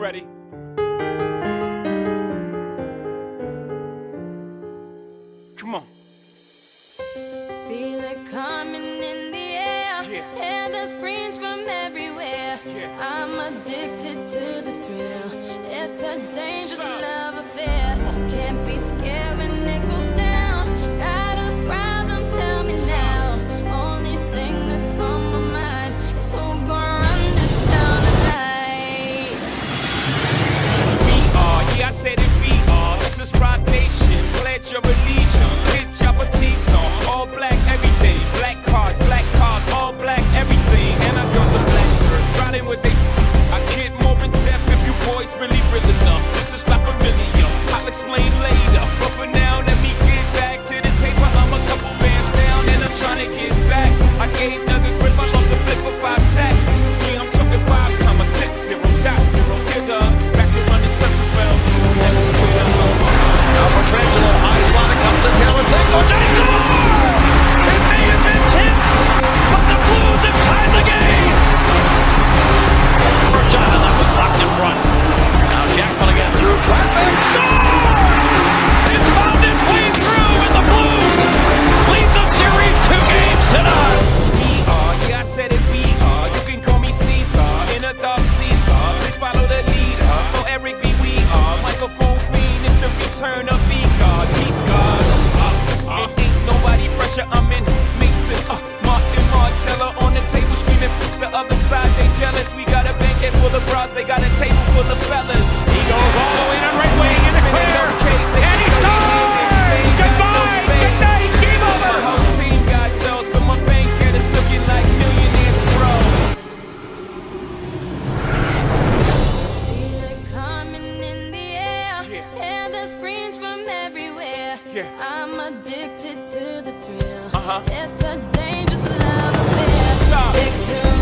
ready. Come on. Feel it coming in the air, hear the screams from everywhere. I'm addicted to the thrill. It's a dangerous love affair. Can't be scared when it goes down. Got a problem? Tell me now. Only thing that's on my mind is who's gonna run this town tonight. We are, yeah, I said it. We are. This is Rock Nation. Pledge your allegiance. Hit your fatigue song. All black everything. Black cars, all black everything. And I got the black girls riding with they. I get more in depth if you boys really real enough. This is not familiar. I'll explain later. But for now, let me get back to this paper. I'm a couple bands down and I'm trying to get back. I gave Doug a grip. I lost a flip for 5 stacks. Yeah, I'm talking 5,6 zeros. Dot zeros. Here the back to running circles. Well, never square. Now for Trangelo, high slot, it comes to Taylor. Tango, they score! It may have been 10, but the Blues have tied the game! First shot, and that was blocked in front. Now Jackman again through traffic. Score! It's bounded clean through, and the Blues lead the series 2 games to none. We are, yeah, I said it. We are. You can call me Caesar. In a dark Caesar. Please follow the leader. So Eric B. We are. Microphone Queen is the return of V-God. Peace God. It ain't nobody fresher. I'm in Mason. Martin Martella on the table screaming. The other side, they jealous. We got a banquet full of bras. They got a table full of fellas. He goes all the way to right wing in the clear. And he scores! Goodbye! Good night! Game over! My whole team got dough, so my banquet is looking like millionaires, bro. Feel it coming in the air, hear the screams from everywhere. I'm addicted to the thrill. It's a dangerous love affair. Victory.